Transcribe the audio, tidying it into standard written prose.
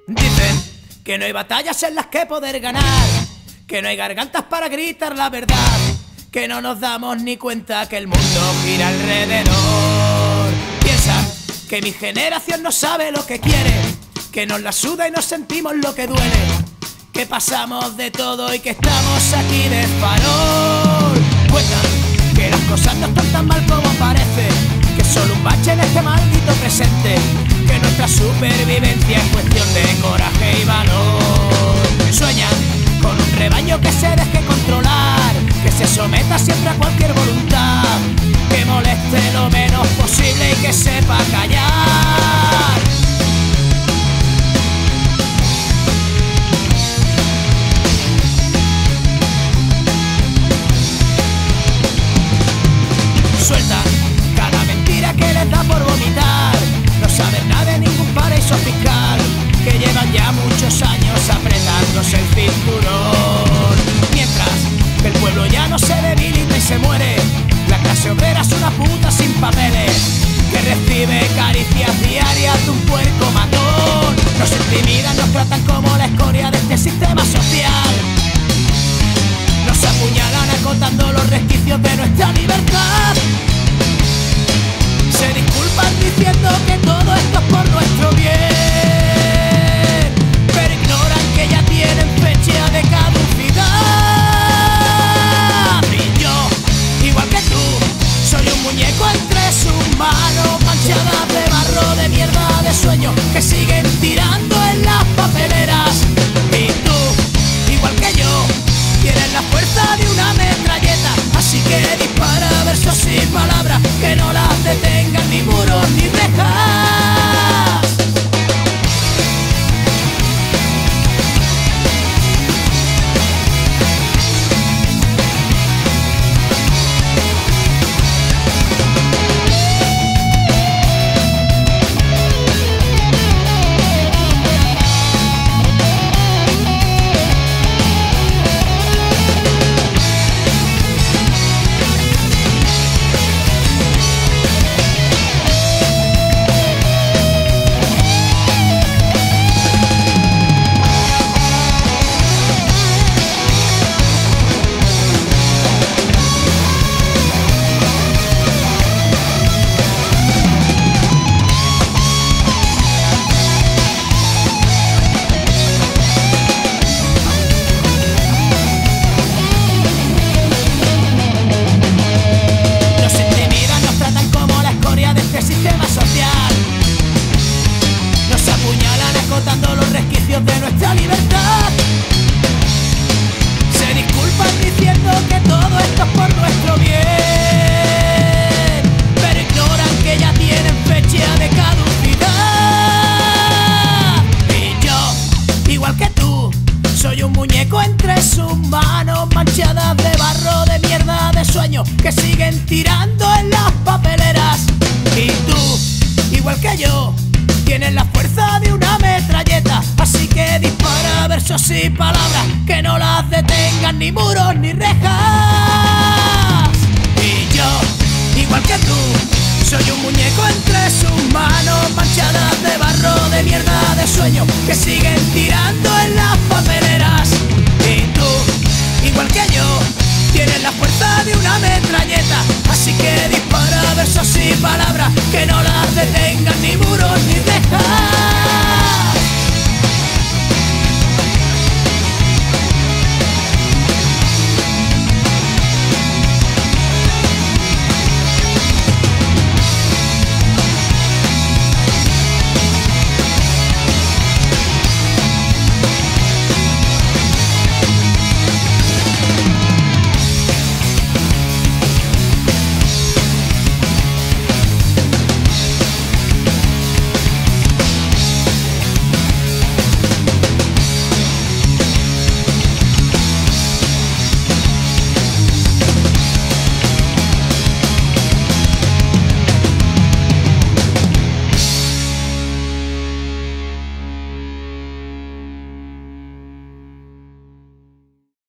Dicen que no hay batallas en las que poder ganar, que no hay gargantas para gritar la verdad, que no nos damos ni cuenta que el mundo gira alrededor. Piensan que mi generación no sabe lo que quiere, que nos la suda y nos sentimos lo que duele, que pasamos de todo y que estamos aquí de farol. Cuentan que las cosas no están tan mal como parece, que es solo un bache en este maldito presente, que nuestra supervivencia es cuestión de coraje y valor. Sueñan con un rebaño que se deje controlar, que se someta siempre a cualquier voluntad, que moleste lo menos posible y que sepa callar. Sueltan cada mentira que les da por vomitar, no saben nada de ningún paraíso fiscal, que llevan ya muchos años apretándose el cinturón. Mientras que el pueblo ya no se debilita y se muere, la clase obrera es una puta sin papeles, que recibe caricias diarias de un puerco matón. Nos intimidan, nos tratan como la escoria de este sistema social, nos apuñalan acotando los resquicios de nuestra libertad. Se disculpan diciendo que todo esto es por nuestro bien, pero ignoran que ya tienen fecha de caducidad. Y yo, igual que tú, soy un muñeco entre sus manos, manchadas de barro, de mierda, de sueños que siguen tirando en las papeleras. Y tú, igual que yo, tienes la fuerza de una metralleta, así que dispara versos sin palabras, que no las detengan ni muros ni rejas. Los resquicios de nuestra libertad. Se disculpan diciendo que todo esto es por nuestro bien, pero ignoran que ya tienen fecha de caducidad. Y yo, igual que tú, soy un muñeco entre sus manos, manchadas de barro, de mierda, de sueños que siguen tirando en las papeleras. Y tú, igual que yo, tienes la fuerza de una metralleta, así que dispara versos y palabras, que no las detengan ni muros ni rejas. Y yo, igual que tú, soy un muñeco entre sus manos, manchadas de barro, de mierda, de sueños que siguen tirando en las papeleras. Y tú, igual que yo, tienes la fuerza de una metralleta, así que dispara versos y palabras, que no las detengan ni muros ni rejas.